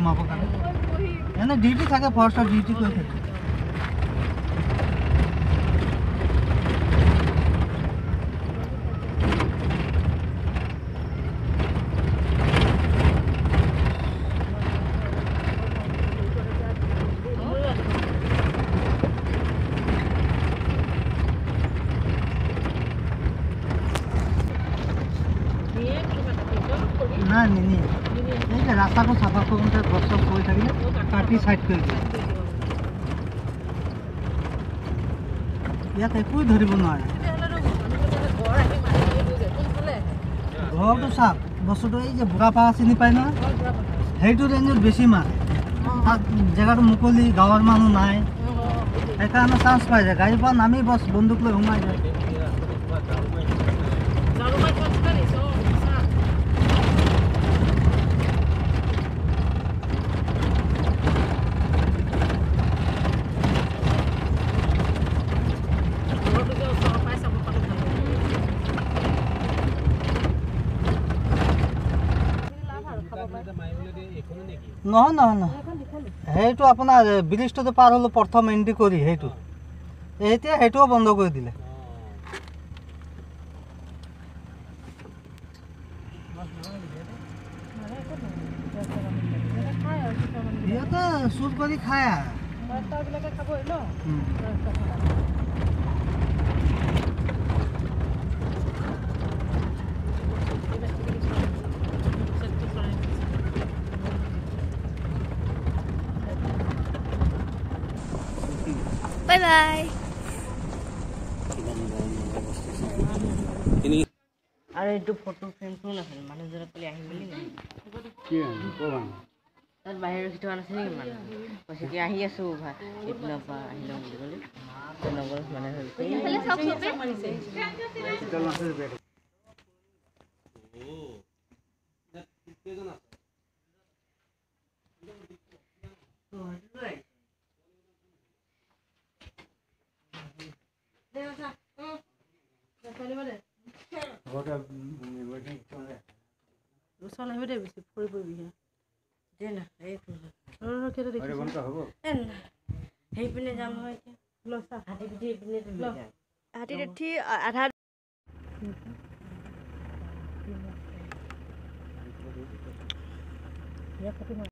সোমাবৰ কাৰণে এনে ডিউটি থাকে ফৰেষ্টৰ ডিউটি কৰি থাকে না নিনি এই যে ৰাস্তাটো চাফা কৰোঁতে গছ চছ হৈ থাকিলে কাটি চাইড কৰি দিয়ে ইয়াত একোৱে ধৰিব নোৱাৰে ঘৰটো চাওক বস্তুটো এই যে বুঢ়া পাহাৰ চিনি পায় নহয় সেইটো ৰেঞ্জত বেছি মাছ তাত জেগাটো মুকলি গাঁৱৰ মানুহ নাই সেইকাৰণে চান্স পাই যায় গাড়ীৰ পৰা নামি বছ বন্দুক লৈ সোমাই যায় নহয় নহয় নহয় সেইটো আপোনাৰ ব্ৰিজটো পাৰ হ'লো প্ৰথম এণ্ট্ৰি কৰি সেইটো এতিয়া সেইটোও বন্ধ কৰি দিলে সিহঁতে চুৰ কৰি খায় Bye bye. Are itu foto frame tu nak mana jera pilih ahi beli ni? Kian, koran. Tad bahir kita mana sini mana? Masih dia ahi asu bah. Itu apa ahi long beli? Nongol mana hal? Hello, sok sope. Kita masih beres. Soal yang beda bisa puri puri. Dia nak, orang kita dek. Hei punya jam apa? Losa. Hati dia punya tu. Hati dia ada. Ya, tapi